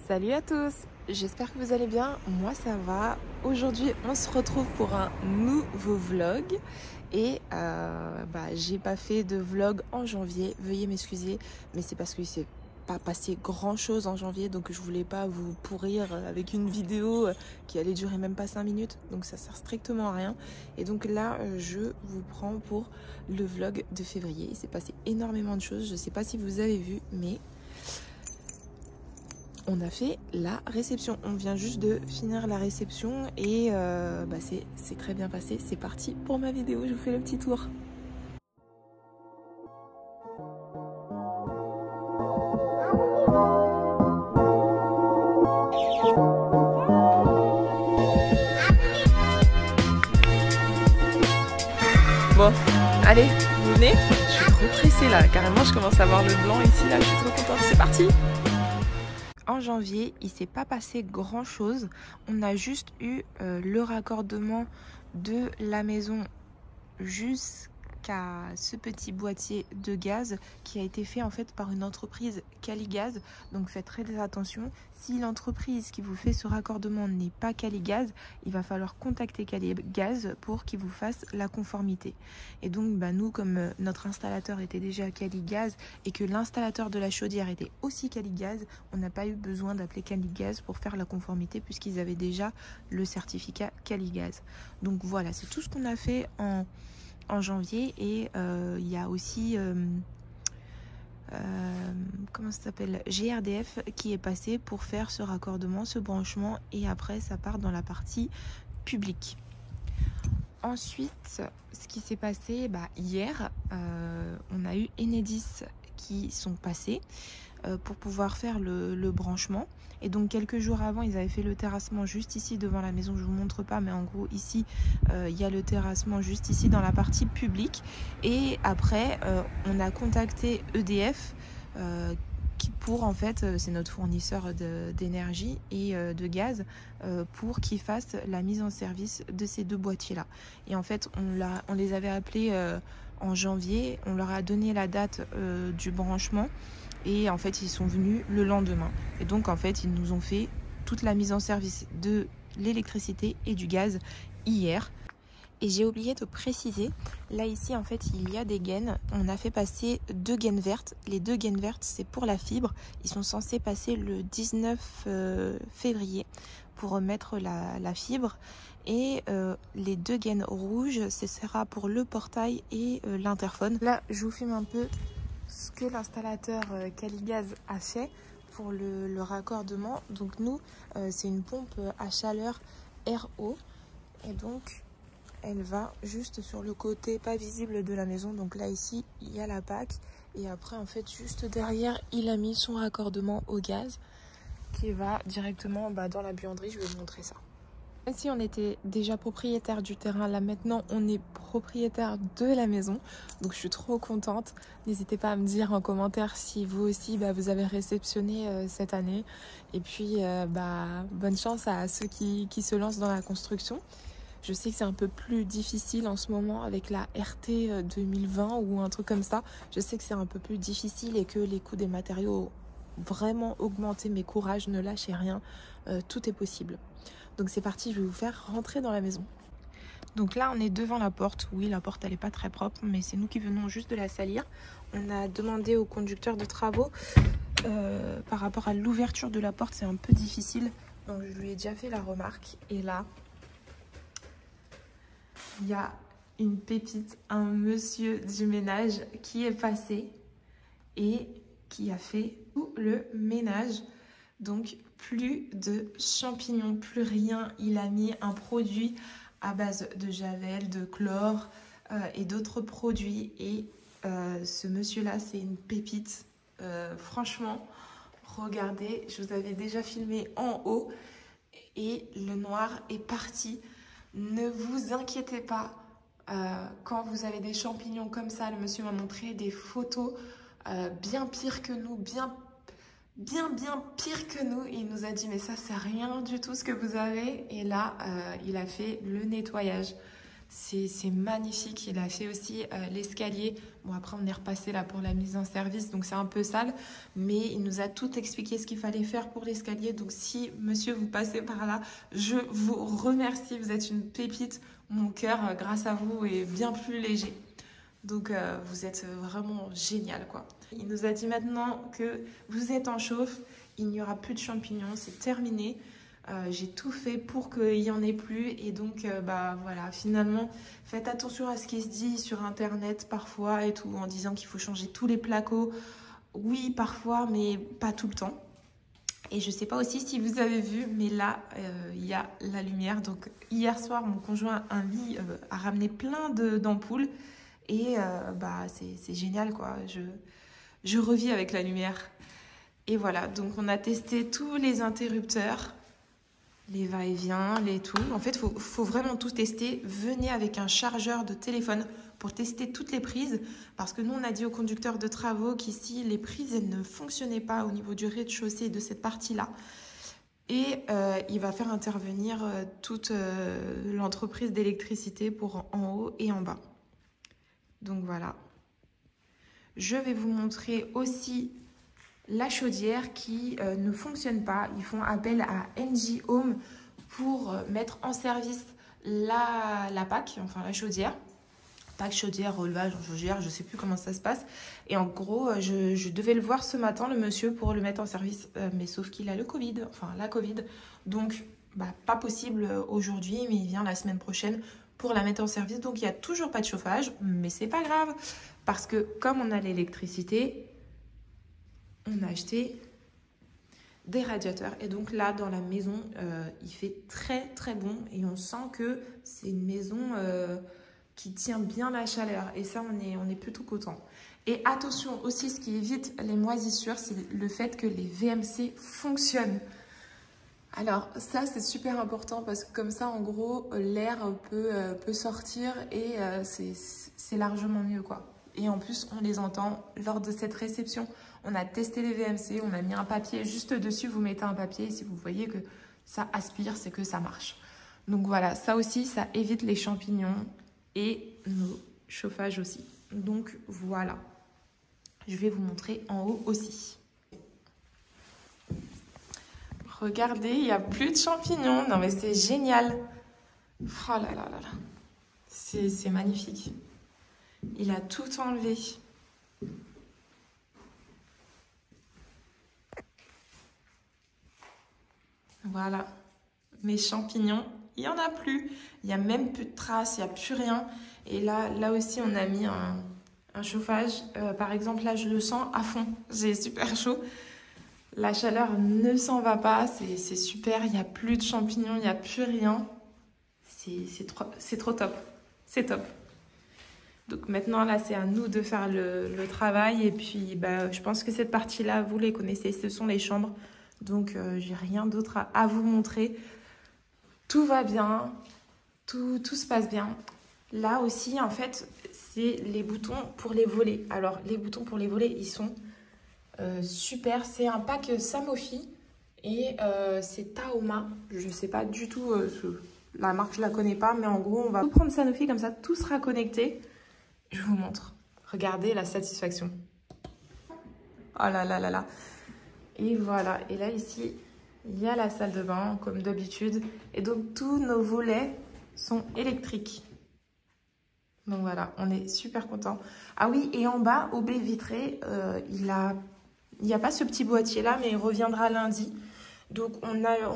Salut à tous, j'espère que vous allez bien, moi ça va. Aujourd'hui on se retrouve pour un nouveau vlog et j'ai pas fait de vlog en janvier, veuillez m'excuser, mais c'est parce qu'il s'est pas passé grand chose en janvier, donc je voulais pas vous pourrir avec une vidéo qui allait durer même pas 5 minutes, donc ça sert strictement à rien. Et donc là je vous prends pour le vlog de février. Il s'est passé énormément de choses, je sais pas si vous avez vu, mais on a fait la réception. On vient juste de finir la réception et c'est très bien passé. C'est parti pour ma vidéo, je vous fais le petit tour. Bon, allez, vous venez. Je suis trop pressée là, carrément je commence à voir le blanc ici là, je suis trop contente, c'est parti. En janvier, il ne s'est pas passé grand chose. On a juste eu le raccordement de la maison jusqu'à ce petit boîtier de gaz qui a été fait en fait par une entreprise Caligaz. Donc faites très attention. Si l'entreprise qui vous fait ce raccordement n'est pas Caligaz, il va falloir contacter Caligaz pour qu'il vous fasse la conformité. Et donc nous, comme notre installateur était déjà Caligaz et que l'installateur de la chaudière était aussi Caligaz, on n'a pas eu besoin d'appeler Caligaz pour faire la conformité puisqu'ils avaient déjà le certificat Caligaz. Donc voilà, c'est tout ce qu'on a fait en janvier. Et il y a aussi comment ça s'appelle, GRDF qui est passé pour faire ce raccordement, ce branchement, et après ça part dans la partie publique. Ensuite, ce qui s'est passé hier, on a eu Enedis qui sont passés pour pouvoir faire le branchement. Et donc quelques jours avant, ils avaient fait le terrassement juste ici devant la maison. Je vous montre pas, mais en gros ici, il y a le terrassement juste ici dans la partie publique. Et après, on a contacté EDF pour en fait, c'est notre fournisseur d'énergie et de gaz, pour qu'ils fassent la mise en service de ces deux boîtiers là. Et en fait, on les avait appelés en janvier, on leur a donné la date du branchement. Et en fait, ils sont venus le lendemain. Et donc, en fait, ils nous ont fait toute la mise en service de l'électricité et du gaz hier. Et j'ai oublié de préciser, là ici, en fait, il y a des gaines. On a fait passer 2 gaines vertes. Les 2 gaines vertes, c'est pour la fibre. Ils sont censés passer le 19 février pour remettre la fibre. Et les 2 gaines rouges, ce sera pour le portail et l'interphone. Là, je vous filme un peu ce que l'installateur Caligaz a fait pour le raccordement. Donc nous, c'est une pompe à chaleur RO, et donc elle va juste sur le côté pas visible de la maison. Donc là ici, il y a la PAC, et après en fait juste derrière, il a mis son raccordement au gaz qui va directement dans la buanderie. Je vais vous montrer ça. Même si on était déjà propriétaire du terrain, là maintenant on est propriétaire de la maison, donc je suis trop contente. N'hésitez pas à me dire en commentaire si vous aussi vous avez réceptionné cette année. Et puis bonne chance à ceux qui se lancent dans la construction. Je sais que c'est un peu plus difficile en ce moment avec la RT 2020 ou un truc comme ça. Je sais que c'est un peu plus difficile et que les coûts des matériaux ont vraiment augmenté, mais courage, ne lâchez rien, tout est possible. Donc c'est parti, je vais vous faire rentrer dans la maison. Donc là on est devant la porte. Oui, la porte elle est pas très propre, mais c'est nous qui venons juste de la salir. On a demandé au conducteur de travaux par rapport à l'ouverture de la porte, c'est un peu difficile. Donc je lui ai déjà fait la remarque. Et là, il y a une pépite, un monsieur du ménage qui est passé et qui a fait tout le ménage. Donc plus de champignons, plus rien. Il a mis un produit à base de javel, de chlore et d'autres produits. Et ce monsieur-là, c'est une pépite. Franchement, regardez, je vous avais déjà filmé en haut et le noir est parti. Ne vous inquiétez pas, quand vous avez des champignons comme ça, le monsieur m'a montré des photos bien pires que nous, bien pire que nous. Il nous a dit mais ça c'est rien du tout ce que vous avez. Et là il a fait le nettoyage. C'est magnifique. Il a fait aussi l'escalier. Bon, après, on est repassé là pour la mise en service, donc c'est un peu sale. Mais il nous a tout expliqué ce qu'il fallait faire pour l'escalier. Donc, si, monsieur, vous passez par là, je vous remercie. Vous êtes une pépite. Mon cœur, grâce à vous, est bien plus léger. Donc, vous êtes vraiment génial, quoi. Il nous a dit maintenant que vous êtes en chauffe. Il n'y aura plus de champignons. C'est terminé. J'ai tout fait pour qu'il n'y en ait plus et donc bah voilà, finalement faites attention à ce qui se dit sur internet parfois et tout en disant qu'il faut changer tous les placos. Oui, parfois, mais pas tout le temps. Et je sais pas aussi si vous avez vu, mais là il y a la lumière. Donc hier soir mon conjoint a ramené plein d'ampoules et bah c'est génial quoi. Je revis avec la lumière. Et voilà, donc on a testé tous les interrupteurs, les va-et-vient, les tout. En fait, faut vraiment tout tester. Venez avec un chargeur de téléphone pour tester toutes les prises. Parce que nous, on a dit au conducteur de travaux qu'ici, les prises elles ne fonctionnaient pas au niveau du rez-de-chaussée de cette partie-là. Et il va faire intervenir toute l'entreprise d'électricité pour en haut et en bas. Donc voilà. Je vais vous montrer aussi la chaudière qui ne fonctionne pas. Ils font appel à NG Home pour mettre en service la PAC, enfin la chaudière. PAC, chaudière, relevage, chaudière, je ne sais plus comment ça se passe. Et en gros, je devais le voir ce matin, le monsieur, pour le mettre en service. Mais sauf qu'il a le Covid, enfin la Covid. Donc, bah, pas possible aujourd'hui, mais il vient la semaine prochaine pour la mettre en service. Donc, il n'y a toujours pas de chauffage, mais c'est pas grave. Parce que comme on a l'électricité, on a acheté des radiateurs. Et donc là, dans la maison, il fait très très bon. Et on sent que c'est une maison qui tient bien la chaleur. Et ça, on est plutôt content. Et attention aussi, ce qui évite les moisissures, c'est le fait que les VMC fonctionnent. Alors ça, c'est super important parce que comme ça, en gros, l'air peut sortir et c'est largement mieux, quoi. Et en plus, on les entend lors de cette réception. On a testé les VMC, on a mis un papier juste dessus. Vous mettez un papier et si vous voyez que ça aspire, c'est que ça marche. Donc voilà, ça aussi, ça évite les champignons et nos chauffages aussi. Donc voilà, je vais vous montrer en haut aussi. Regardez, il n'y a plus de champignons. Non mais c'est génial. Oh là là là là. C'est magnifique. Il a tout enlevé. Voilà. Mes champignons, il n'y en a plus. Il n'y a même plus de traces, il n'y a plus rien. Et là aussi, on a mis un chauffage. Par exemple, là, je le sens à fond. J'ai super chaud. La chaleur ne s'en va pas. C'est super. Il n'y a plus de champignons, il n'y a plus rien. C'est trop top. C'est top. Donc maintenant, là, c'est à nous de faire le travail. Et puis, bah, je pense que cette partie-là, vous les connaissez, ce sont les chambres. Donc, j'ai rien d'autre à vous montrer. Tout va bien, tout se passe bien. Là aussi, en fait, c'est les boutons pour les volets. Alors, les boutons pour les volets, ils sont super. C'est un pack Samofi et c'est Taoma. Je ne sais pas du tout, la marque, je ne la connais pas. Mais en gros, on va tout prendre Sanofi, comme ça, tout sera connecté. Je vous montre. Regardez la satisfaction. Oh là là là là. Et voilà. Et là, ici, il y a la salle de bain, comme d'habitude. Et donc, tous nos volets sont électriques. Donc voilà, on est super contents. Ah oui, et en bas, au baie vitré, il n'y a pas ce petit boîtier-là, mais il reviendra lundi. Donc, on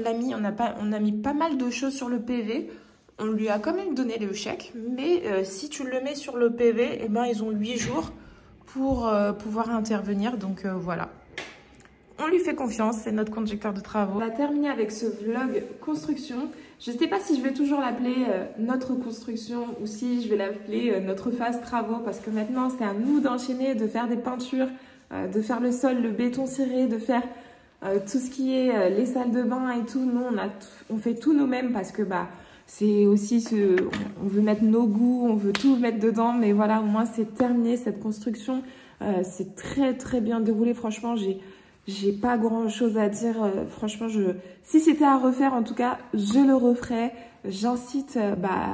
a mis pas mal de choses sur le PV. On lui a quand même donné le chèque, mais si tu le mets sur le PV, eh ben, ils ont 8 jours pour pouvoir intervenir. Donc voilà, on lui fait confiance, c'est notre conducteur de travaux. On a terminé avec ce vlog construction. Je ne sais pas si je vais toujours l'appeler notre construction ou si je vais l'appeler notre phase travaux, parce que maintenant c'est à nous d'enchaîner, de faire des peintures, de faire le sol, le béton ciré, de faire tout ce qui est les salles de bain et tout. Nous, on fait tout nous-mêmes parce que bah, c'est aussi on veut mettre nos goûts, on veut tout mettre dedans. Mais voilà, au moins c'est terminé cette construction. C'est très très bien déroulé. Franchement, j'ai pas grand chose à dire. Franchement, si c'était à refaire, en tout cas, je le referais. J'incite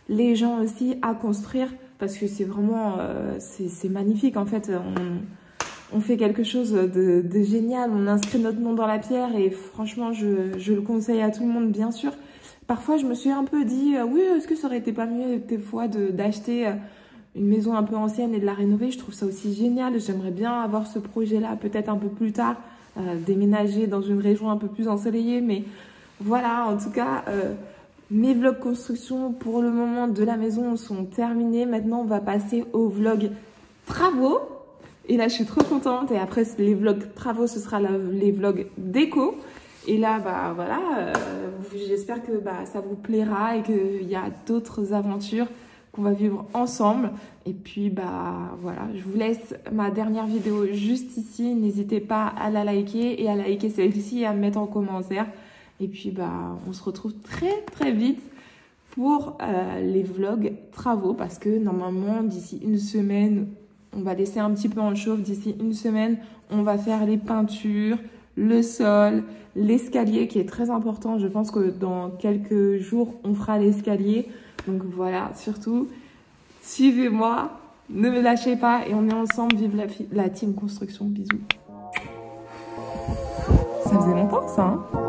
les gens aussi à construire parce que c'est vraiment c'est magnifique en fait. On fait quelque chose de génial, on inscrit notre nom dans la pierre et franchement je le conseille à tout le monde bien sûr. Parfois je me suis un peu dit oui, est-ce que ça aurait été pas mieux des fois d'acheter une maison un peu ancienne et de la rénover. Je trouve ça aussi génial, j'aimerais bien avoir ce projet là peut-être un peu plus tard, déménager dans une région un peu plus ensoleillée, mais voilà, en tout cas mes vlogs construction pour le moment de la maison sont terminés. Maintenant on va passer aux vlogs travaux. Et là, je suis trop contente. Et après, les vlogs travaux, ce sera les vlogs déco. Et là, bah voilà, j'espère que ça vous plaira et qu'il y a d'autres aventures qu'on va vivre ensemble. Et puis, voilà, je vous laisse ma dernière vidéo juste ici. N'hésitez pas à la liker et à liker celle-ci et à me mettre en commentaire. Et puis, on se retrouve très, très vite pour les vlogs travaux parce que normalement, d'ici une semaine, on va laisser un petit peu en chauffe. D'ici une semaine, on va faire les peintures, le sol, l'escalier qui est très important. Je pense que dans quelques jours, on fera l'escalier. Donc voilà, surtout, suivez-moi, ne me lâchez pas et on est ensemble. Vive la team construction. Bisous. Ça faisait longtemps ça, hein?